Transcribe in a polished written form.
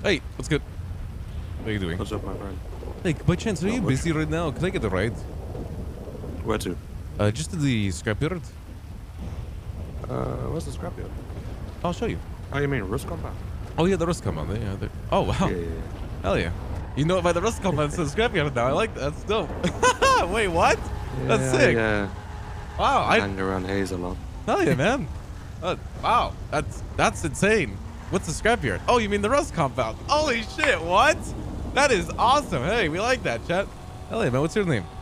Hey, what's good? What are you doing? What's up, my friend? Hey, by chance, are you busy right now? Can I get a ride? Where to? Just to the scrapyard. What's the scrapyard? I'll show you. Oh, you mean rust compound? Oh yeah, the rust compound. Yeah. Oh wow. Yeah. Hell yeah. You know by the rust compound to the scrapyard now. I like that. That's dope. Wait, what? Yeah, That's sick. Yeah. Wow. I hang around Hayes a lot. Hell yeah, man. Wow. That's insane. What's the scrapyard? Oh, you mean the rust compound? Holy shit! What? That is awesome. Hey, we like that, chat. Hell yeah, man. What's your name?